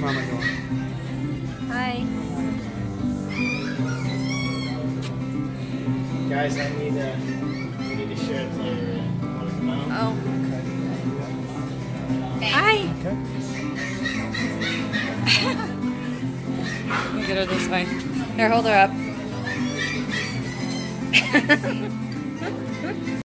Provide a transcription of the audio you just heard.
mama doing? Hi. Guys, we need to share a player. Want to come out? Oh. Okay. Hi. Okay. Get her this way. Here, hold her up.